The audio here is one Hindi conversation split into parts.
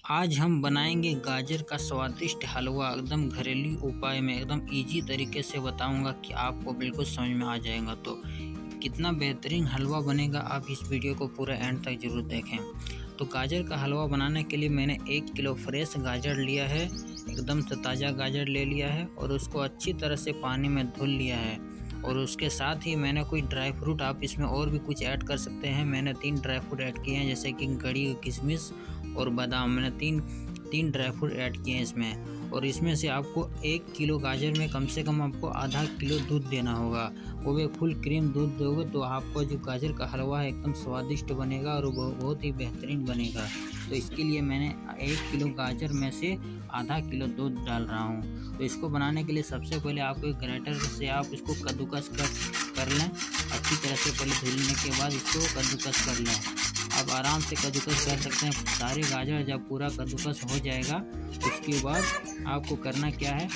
आज हम बनाएंगे गाजर का स्वादिष्ट हलवा। एकदम घरेलू उपाय में एकदम इजी तरीके से बताऊंगा कि आपको बिल्कुल समझ में आ जाएगा। तो कितना बेहतरीन हलवा बनेगा, आप इस वीडियो को पूरा एंड तक ज़रूर देखें। तो गाजर का हलवा बनाने के लिए मैंने 1 किलो फ्रेश गाजर लिया है, एकदम से ताज़ा गाजर ले लिया है और उसको अच्छी तरह से पानी में धुल लिया है। और उसके साथ ही मैंने कोई ड्राई फ्रूट, आप इसमें और भी कुछ ऐड कर सकते हैं। मैंने 3 ड्राई फ्रूट ऐड किए हैं, जैसे कि गड़ी, किशमिश और बादाम। मैंने तीन ड्राई फ्रूट ऐड किए हैं इसमें। और इसमें से आपको 1 किलो गाजर में कम से कम आपको आधा किलो दूध देना होगा। वो भी फुल क्रीम दूध दोगे तो आपको जो गाजर का हलवा है एकदम स्वादिष्ट बनेगा और बहुत ही बेहतरीन बनेगा। तो इसके लिए मैंने 1 किलो गाजर में से आधा किलो दूध डाल रहा हूँ। तो इसको बनाने के लिए सबसे पहले आपको एक ग्राइंडर से आप इसको कद्दूकस कर लें। अच्छी तरह से पहले धुलने के बाद इसको कद्दूकस कर लें। आप आराम से कद्दूकस कर सकते हैं। सारे गाजर जब पूरा कद्दूकस हो जाएगा उसके बाद आपको करना क्या है,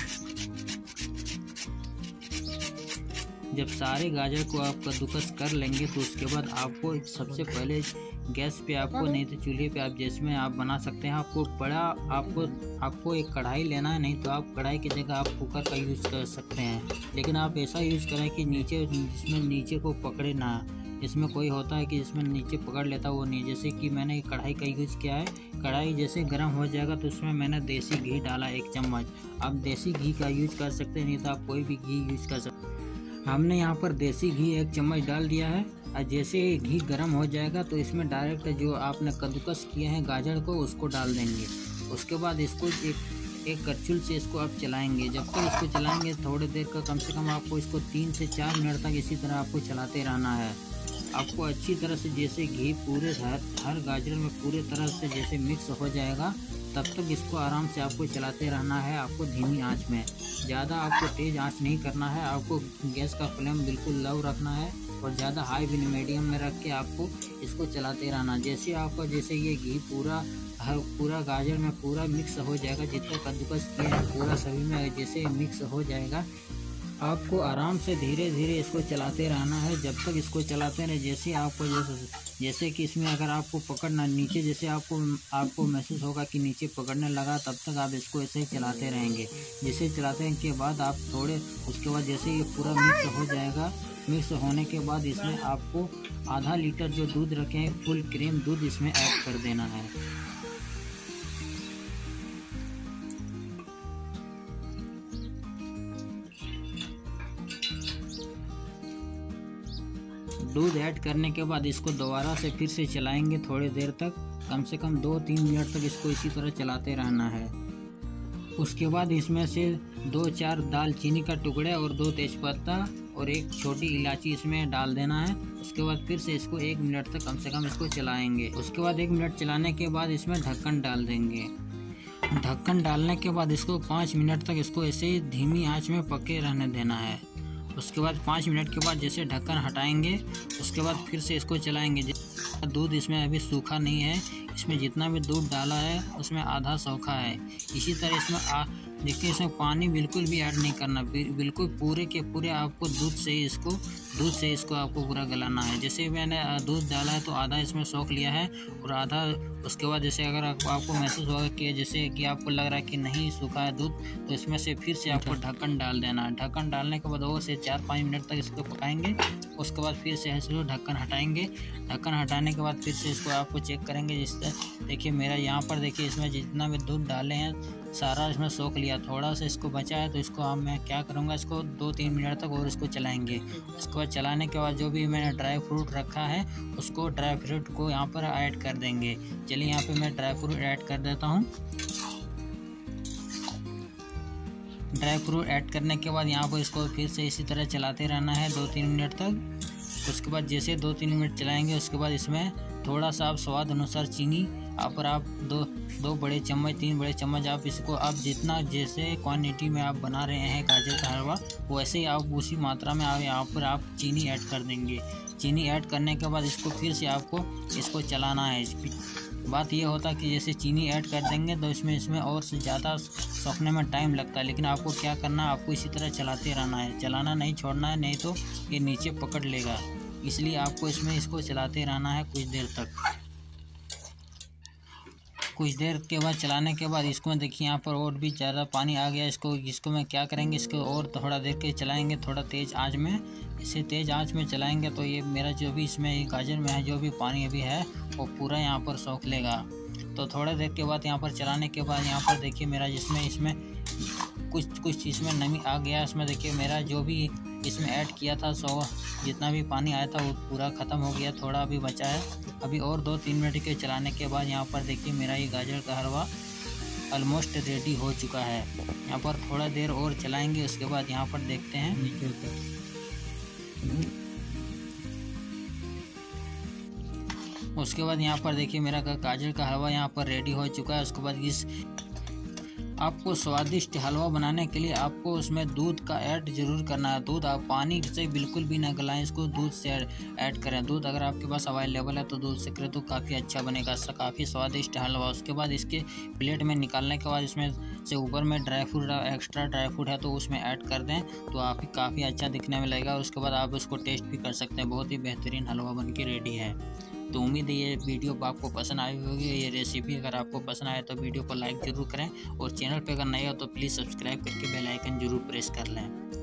जब सारे गाजर को आप कद्दूकस कर लेंगे तो उसके बाद आपको सबसे पहले गैस पे आपको, नहीं तो चूल्हे पे आप जिसमें आप बना सकते हैं, आपको एक कढ़ाई लेना है। नहीं तो आप कढ़ाई की जगह आप कुकर का यूज़ कर सकते हैं, लेकिन आप ऐसा यूज़ करें कि जिसमें नीचे को पकड़े ना। इसमें कोई होता है कि जिसमें नीचे पकड़ लेता वो नहीं, जैसे कि मैंने कढ़ाई का यूज़ किया है। कढ़ाई जैसे गर्म हो जाएगा तो उसमें मैंने देसी घी डाला 1 चम्मच। आप देसी घी का यूज़ कर सकते हैं, नहीं तो आप कोई भी घी यूज़ कर सकते हैं। हमने यहाँ पर देसी घी 1 चम्मच डाल दिया है। और जैसे घी गर्म हो जाएगा तो इसमें डायरेक्ट जो आपने कद्दूकस किए हैं गाजर को उसको डाल देंगे। उसके बाद इसको एक करछुल से इसको आप चलाएंगे। जब तक इसको चलाएंगे थोड़ी देर का, कम से कम आपको इसको 3 से 4 मिनट तक इसी तरह आपको चलाते रहना है। आपको अच्छी तरह से जैसे घी पूरे हर गाजर में पूरे तरह से जैसे मिक्स हो जाएगा तब तक इसको आराम से आपको चलाते रहना है। आपको धीमी आंच में, ज़्यादा आपको तेज़ आंच नहीं करना है। आपको गैस का फ्लेम बिल्कुल लो रखना है और ज़्यादा हाई भी मीडियम में रख के आपको इसको चलाते रहना। जैसे आपका जैसे ये घी पूरा गाजर में पूरा मिक्स हो जाएगा, जितना कद्दूकस किया है पूरा सभी में जैसे मिक्स हो जाएगा, आपको आराम से धीरे धीरे इसको चलाते रहना है। जब तक इसको चलाते रहे, जैसे आपको जैसे कि इसमें अगर आपको पकड़ना नीचे, जैसे आपको महसूस होगा कि नीचे पकड़ने लगा, तब तक आप इसको ऐसे ही चलाते रहेंगे। जैसे चलाते के बाद आप उसके बाद जैसे ये पूरा मिक्स हो जाएगा, मिक्स होने के बाद इसमें आपको आधा लीटर जो दूध रखे हैं फुल क्रीम दूध इसमें ऐड कर देना है। दूध ऐड करने के बाद इसको दोबारा से फिर से चलाएंगे थोड़ी देर तक, कम से कम 2-3 मिनट तक इसको इसी तरह चलाते रहना है। उसके बाद इसमें से 2-4 दालचीनी का टुकड़े और 2 तेज़पत्ता और 1 छोटी इलायची इसमें डाल देना है। उसके बाद फिर से इसको 1 मिनट तक कम से कम इसको चलाएंगे। उसके बाद 1 मिनट चलाने के बाद इसमें ढक्कन डाल देंगे। ढक्कन डालने के बाद इसको 5 मिनट तक इसको ऐसे ही धीमी आँच में पके रहने देना है। उसके बाद 5 मिनट के बाद जैसे ढक्कन हटाएंगे उसके बाद फिर से इसको चलाएंगे। दूध इसमें अभी सूखा नहीं है, इसमें जितना भी दूध डाला है उसमें आधा सूखा है। इसी तरह इसमें देखिए, इसमें पानी बिल्कुल भी ऐड नहीं करना, बिल्कुल पूरे के पूरे आपको दूध से इसको आपको पूरा गलाना है। जैसे मैंने दूध डाला है तो आधा इसमें सोख लिया है और आधा उसके बाद जैसे अगर आपको महसूस होगा कि जैसे कि आपको लग रहा है कि नहीं सूखा है दूध, तो इसमें से फिर से आपको ढक्कन डाल देना है। ढक्कन डालने के बाद और से 4-5 मिनट तक इसको पकाएंगे। उसके बाद फिर से इसको ढक्कन हटाएंगे। ढक्कन हटाने के बाद फिर से इसको आपको चेक करेंगे। जिस तरह देखिए मेरा यहाँ पर देखिए, इसमें जितना भी दूध डाले हैं सारा इसमें सोख लिया, थोड़ा सा इसको बचा है। तो इसको मैं क्या करूँगा, इसको 2-3 मिनट तक और इसको चलाएंगे। उसके बाद चलाने के बाद जो भी मैंने ड्राई फ्रूट रखा है उसको ड्राई फ्रूट को यहाँ पर ऐड कर देंगे। चलिए यहाँ पे मैं ड्राई फ्रूट ऐड कर देता हूँ। ड्राई फ्रूट ऐड करने के बाद यहाँ पर इसको फिर से इसी तरह चलाते रहना है 2-3 मिनट तक। उसके बाद जैसे 2-3 मिनट चलाएंगे उसके बाद इसमें थोड़ा सा आप स्वाद अनुसार चीनी आप 2 बड़े चम्मच 3 बड़े चम्मच आप इसको, आप जितना जैसे क्वांटिटी में आप बना रहे हैं गाजर का हलवा वैसे ही आप उसी मात्रा में यहाँ पर आप चीनी ऐड कर देंगे। चीनी ऐड करने के बाद इसको फिर से आपको इसको चलाना है। बात ये होता है कि जैसे चीनी ऐड कर देंगे तो इसमें और से ज़्यादा सूखने में टाइम लगता है, लेकिन आपको क्या करना है, आपको इसी तरह चलाते रहना है, चलाना नहीं छोड़ना है, नहीं तो ये नीचे पकड़ लेगा। इसलिए आपको इसको चलाते रहना है कुछ देर तक। कुछ देर के बाद चलाने के बाद इसको देखिए यहाँ पर और भी ज़्यादा पानी आ गया। इसको मैं क्या करेंगे, इसको और थोड़ा देर के चलाएंगे, थोड़ा तेज़ आंच में। इसे तेज़ आंच में चलाएंगे तो ये मेरा जो भी इसमें ये गाजर में है जो भी पानी अभी है वो पूरा यहाँ पर सोख लेगा। तो थोड़ा देर के बाद यहाँ पर चलाने के बाद यहाँ पर देखिए मेरा इसमें कुछ इसमें नमी आ गया। इसमें देखिए मेरा जो भी इसमें ऐड किया था जितना भी पानी आया था वो पूरा ख़त्म हो गया, थोड़ा अभी बचा है। अभी और 2-3 मिनट के चलाने के बाद यहाँ पर देखिए मेरा ये गाजर का हलवा ऑलमोस्ट रेडी हो चुका है। यहाँ पर थोड़ा देर और चलाएंगे, उसके बाद यहाँ पर देखते हैं उसके बाद यहाँ पर देखिए मेरा गाजर का हलवा यहाँ पर रेडी हो चुका है। उसके बाद आपको स्वादिष्ट हलवा बनाने के लिए आपको उसमें दूध का ऐड जरूर करना है। दूध आप पानी से बिल्कुल भी ना गलाएं, इसको दूध से ऐड करें। दूध अगर आपके पास अवेलेबल है तो दूध से करें तो काफ़ी अच्छा बनेगा, काफ़ी स्वादिष्ट हलवा। उसके बाद इसके प्लेट में निकालने के बाद इसमें से ऊपर में एक्स्ट्रा ड्राई फ्रूट है तो उसमें ऐड कर दें तो आप काफ़ी अच्छा दिखने में लगेगा। उसके बाद आप उसको टेस्ट भी कर सकते हैं। बहुत ही बेहतरीन हलवा बन के रेडी है। तो उम्मीद है ये वीडियो आपको पसंद आई होगी। ये रेसिपी अगर आपको पसंद आए तो वीडियो को लाइक ज़रूर करें और चैनल पे अगर नए हो तो प्लीज़ सब्सक्राइब करके बेल आइकन ज़रूर प्रेस कर लें।